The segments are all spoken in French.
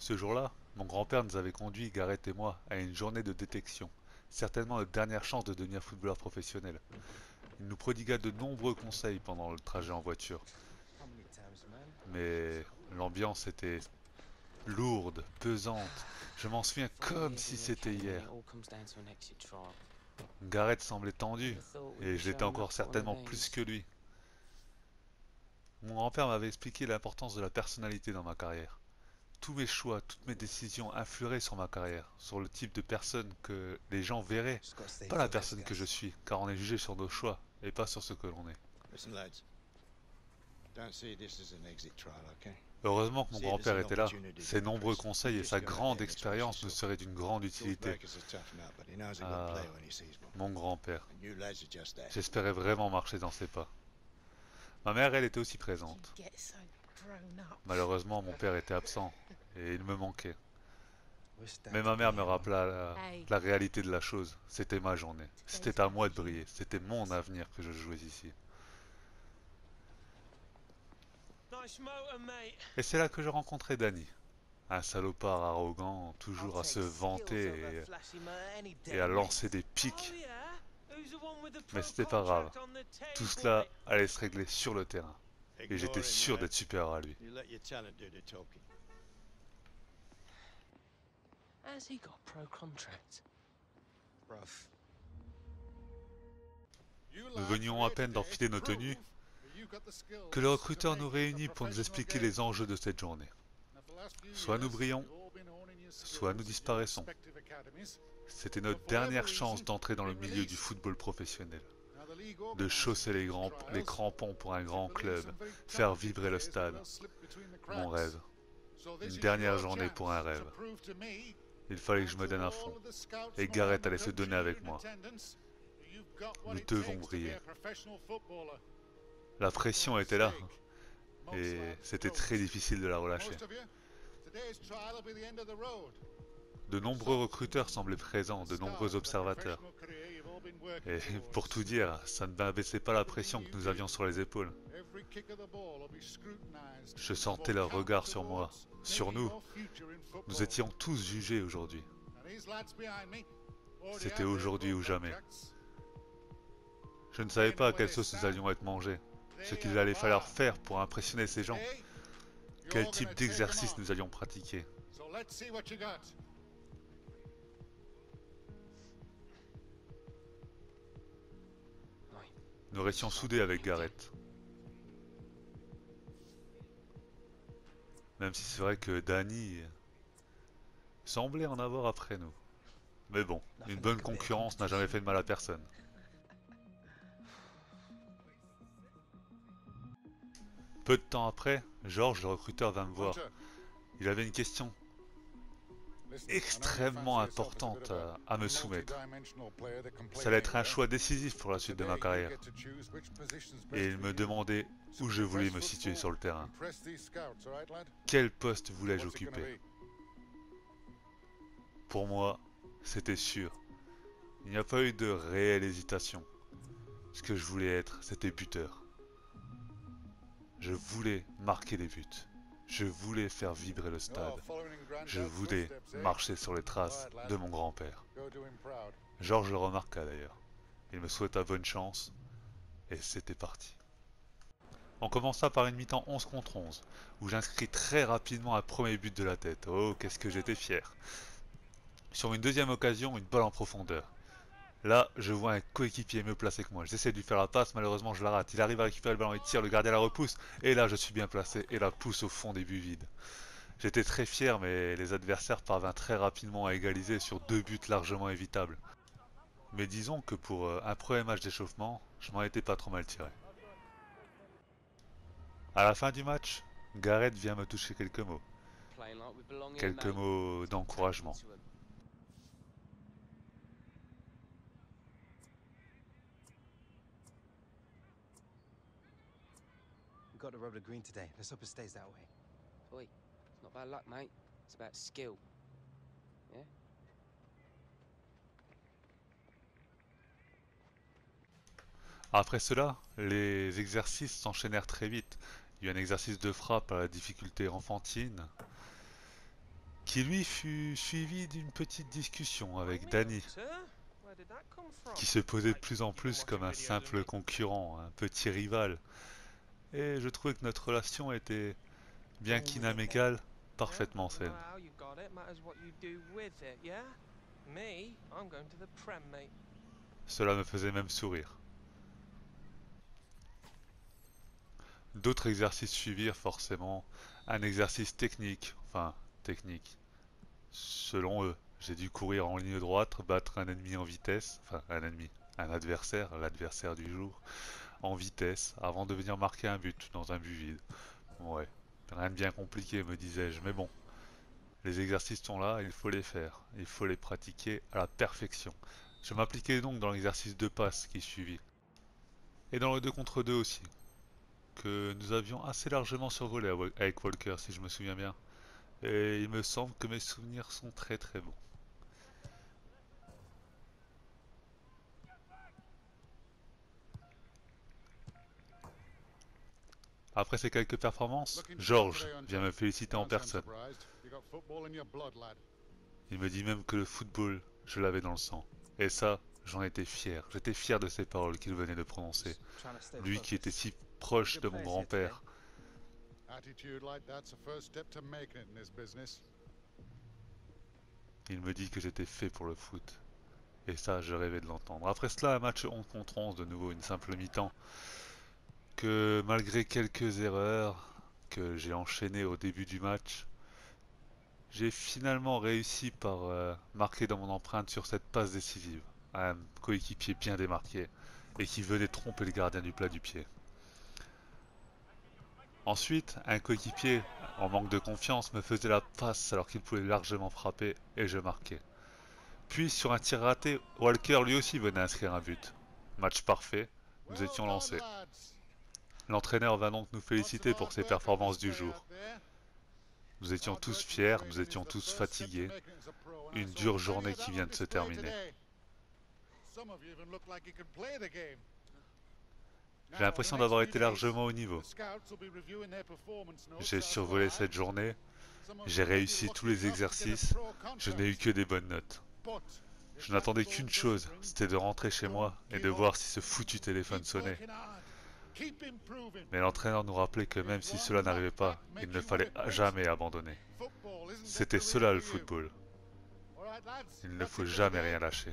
Ce jour-là, mon grand-père nous avait conduit, Gareth et moi, à une journée de détection, certainement notre dernière chance de devenir footballeur professionnel. Il nous prodigua de nombreux conseils pendant le trajet en voiture, mais l'ambiance était lourde, pesante. Je m'en souviens comme si c'était hier. Gareth semblait tendu, et je l'étais encore certainement plus que lui. Mon grand-père m'avait expliqué l'importance de la personnalité dans ma carrière. Tous mes choix, toutes mes décisions influeraient sur ma carrière, sur le type de personne que les gens verraient, pas la personne que je suis, car on est jugé sur nos choix et pas sur ce que l'on est. Heureusement que mon grand-père était là. Ses nombreux conseils et sa grande expérience nous seraient d'une grande utilité. Ah, mon grand-père. J'espérais vraiment marcher dans ses pas. Ma mère, elle, était aussi présente. Malheureusement, mon père était absent et il me manquait. Mais ma mère me rappela la réalité de la chose. C'était ma journée. C'était à moi de briller. C'était mon avenir que je jouais ici. Et c'est là que je rencontrai Danny. Un salopard arrogant, toujours à se vanter et à lancer des pics. Mais c'était pas grave. Tout cela allait se régler sur le terrain. Et j'étais sûr d'être supérieur à lui. Nous venions à peine d'enfiler nos tenues que le recruteur nous réunit pour nous expliquer les enjeux de cette journée. Soit nous brillons, soit nous disparaissons. C'était notre dernière chance d'entrer dans le milieu du football professionnel, de chausser les crampons pour un grand club, faire vibrer le stade. Mon rêve. Une dernière journée pour un rêve. Il fallait que je me donne à fond. Et Gareth allait se donner avec moi. Nous devons briller. La pression était là, et c'était très difficile de la relâcher. De nombreux recruteurs semblaient présents, de nombreux observateurs. Et pour tout dire, ça ne m'abaissait pas la pression que nous avions sur les épaules. Je sentais leur regard sur moi, sur nous. Nous étions tous jugés aujourd'hui. C'était aujourd'hui ou jamais. Je ne savais pas à quelle sauce nous allions être mangés, ce qu'il allait falloir faire pour impressionner ces gens, quel type d'exercice nous allions pratiquer. Nous restions soudés avec Gareth. Même si c'est vrai que Danny semblait en avoir après nous. Mais bon, une bonne concurrence n'a jamais fait de mal à personne. Peu de temps après, George, le recruteur, vint me voir. Il avait une question extrêmement importante à me soumettre. Ça allait être un choix décisif pour la suite de ma carrière. Et il me demandait où je voulais me situer sur le terrain. Quel poste voulais-je occuper? Pour moi, c'était sûr. Il n'y a pas eu de réelle hésitation. Ce que je voulais être, c'était buteur. Je voulais marquer des buts. Je voulais faire vibrer le stade. Je voulais marcher sur les traces de mon grand-père. Georges le remarqua d'ailleurs. Il me souhaita bonne chance, et c'était parti. On commença par une mi-temps 11 contre 11, où j'inscris très rapidement un premier but de la tête. Oh, qu'est-ce que j'étais fier. Sur une deuxième occasion, une balle en profondeur. Là, je vois un coéquipier mieux placé que moi. J'essaie de lui faire la passe, malheureusement je la rate. Il arrive à récupérer le ballon, il tire, le gardien la repousse, et là je suis bien placé, et la pousse au fond des buts vides. J'étais très fier, mais les adversaires parvinrent très rapidement à égaliser sur deux buts largement évitables. Mais disons que pour un premier match d'échauffement, je m'en étais pas trop mal tiré. À la fin du match, Gareth vient me toucher quelques mots. Quelques mots d'encouragement. We got the rubber green today. Let's hope it stays that way. Oi, it's not about luck, mate. It's about skill. Yeah? Après cela, les exercices s'enchaînèrent très vite. Il y a un exercice de frappe à la difficulté enfantine. qui lui fut suivi d'une petite discussion avec Danny, qui se posait de plus en plus comme un simple concurrent, un petit rival. Et je trouvais que notre relation était, bien qu'inamicale, parfaitement saine. Cela me faisait même sourire. D'autres exercices suivirent forcément, un exercice technique, enfin technique, selon eux. J'ai dû courir en ligne droite, battre un ennemi en vitesse, enfin un ennemi, un adversaire, l'adversaire du jour, en vitesse, avant de venir marquer un but dans un but vide. Ouais, rien de bien compliqué me disais-je, mais bon, les exercices sont là, il faut les faire, il faut les pratiquer à la perfection. Je m'appliquais donc dans l'exercice de passe qui suivit, et dans le 2 contre 2 aussi, que nous avions assez largement survolé avec Walker si je me souviens bien. Et il me semble que mes souvenirs sont très très bons. Après ces quelques performances, George vient me féliciter en personne. Il me dit même que le football, je l'avais dans le sang. Et ça, j'en étais fier. J'étais fier de ces paroles qu'il venait de prononcer. Lui qui était si proche de mon grand-père. Il me dit que j'étais fait pour le foot. Et ça, je rêvais de l'entendre. Après cela, un match 11 contre 11, de nouveau une simple mi-temps. Que malgré quelques erreurs que j'ai enchaînées au début du match, j'ai finalement réussi par marquer dans mon empreinte sur cette passe décisive. Un coéquipier bien démarqué et qui venait tromper le gardien du plat du pied. Ensuite, un coéquipier en manque de confiance me faisait la passe alors qu'il pouvait largement frapper et je marquais. Puis sur un tir raté, Walker lui aussi venait inscrire un but. Match parfait, nous étions lancés. L'entraîneur va donc nous féliciter pour ses performances du jour. Nous étions tous fiers, nous étions tous fatigués. Une dure journée qui vient de se terminer. J'ai l'impression d'avoir été largement au niveau. J'ai survolé cette journée, j'ai réussi tous les exercices, je n'ai eu que des bonnes notes. Je n'attendais qu'une chose, c'était de rentrer chez moi et de voir si ce foutu téléphone sonnait. Mais l'entraîneur nous rappelait que même si cela n'arrivait pas, il ne fallait jamais abandonner. C'était cela le football. Il ne faut jamais rien lâcher.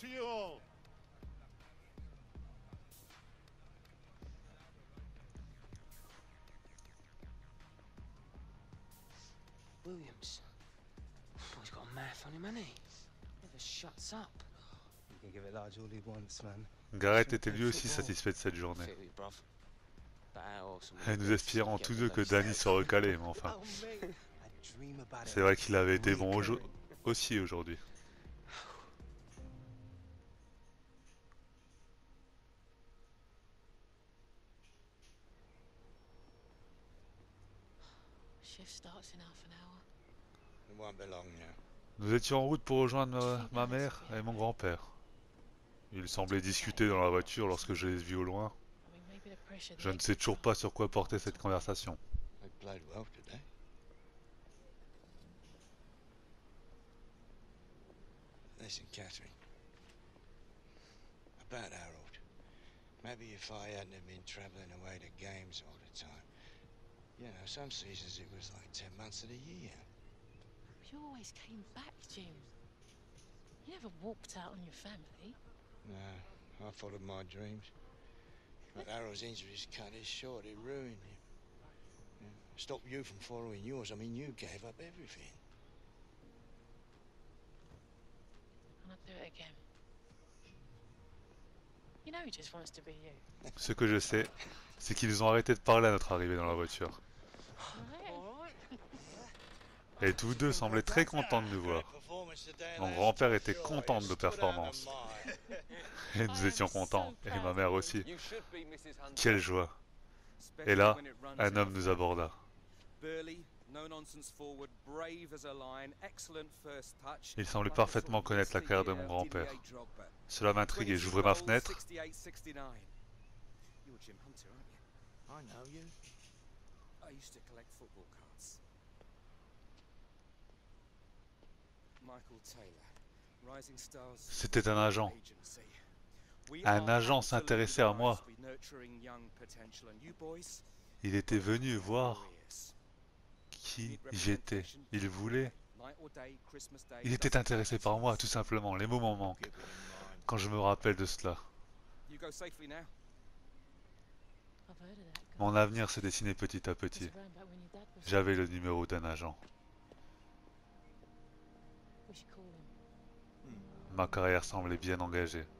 Williams. Oh, he's got a mouth on him, hasn't he? Never shuts up. You can give it large all he wants, man. Garrett était lui aussi satisfait de cette journée. Fit with you, bruv. But how awesome Et would it nous be espérons to get tous the deux que loose Danny side se recalait, mais enfin. Oh, mate. I dream about it. C'est vrai qu'il avait été bon Recurring. aussi aujourd'hui. Shift starts in half an hour. It won't be long now. Nous étions en route pour rejoindre ma mère et mon grand-père. Ils semblaient discuter dans la voiture lorsque je les ai vus au loin. I mean, maybe the pressure. Je ne sais toujours pas sur quoi porter cette conversation. They played well today. Listen, Catherine. About Harold. Maybe if I hadn't have been travelling away to games all the time. You know, some seasons it was like 10 months of the year. You always came back, Jim. You never walked out on your family. No, I followed my dreams. But Harold's injuries cut it short. It ruined him. Yeah. Stopped you from following yours. I mean, you gave up everything. And I'd do it again. You know he just wants to be you. Ce que je sais, c'est qu'ils ont arrêté de parler à notre arrivée dans la voiture. Et tous deux semblaient très contents de nous voir. Mon grand-père était content de nos performances. Et nous étions contents, et ma mère aussi. Quelle joie. Et là, un homme nous aborda. Il semblait parfaitement connaître la carrière de mon grand-père. Cela m'intriguait, j'ouvrais ma fenêtre. I know you. C'était un agent. Un agent s'intéressait à moi. Il était venu voir qui j'étais. Il voulait. Il était intéressé par moi, tout simplement. Les mots m'en manquent quand je me rappelle de cela. I've heard of that guy. Mon avenir se dessinait petit à He was petit. around back when your dad was. J'avais le numéro d'un agent. We should call him. Ma carrière semblait bien engagée.